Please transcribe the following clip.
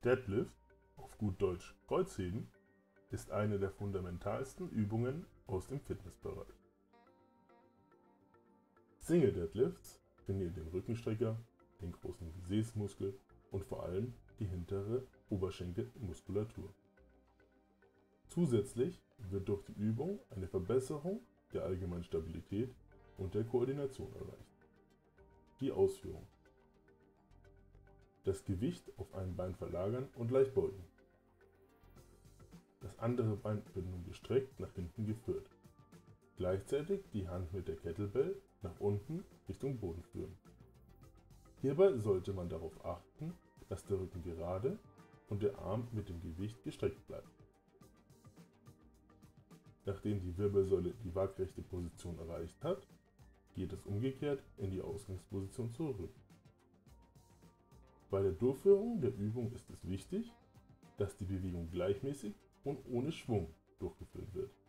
Deadlift, auf gut Deutsch Kreuzheben, ist eine der fundamentalsten Übungen aus dem Fitnessbereich. Single Deadlifts trainieren den Rückenstrecker, den großen Gesäßmuskel und vor allem die hintere Oberschenkelmuskulatur. Zusätzlich wird durch die Übung eine Verbesserung der allgemeinen Stabilität und der Koordination erreicht. Die Ausführung: Das Gewicht auf ein Bein verlagern und leicht beugen. Das andere Bein wird nun gestreckt nach hinten geführt. Gleichzeitig die Hand mit der Kettlebell nach unten Richtung Boden führen. Hierbei sollte man darauf achten, dass der Rücken gerade und der Arm mit dem Gewicht gestreckt bleibt. Nachdem die Wirbelsäule die waagrechte Position erreicht hat, geht es umgekehrt in die Ausgangsposition zurück. Bei der Durchführung der Übung ist es wichtig, dass die Bewegung gleichmäßig und ohne Schwung durchgeführt wird.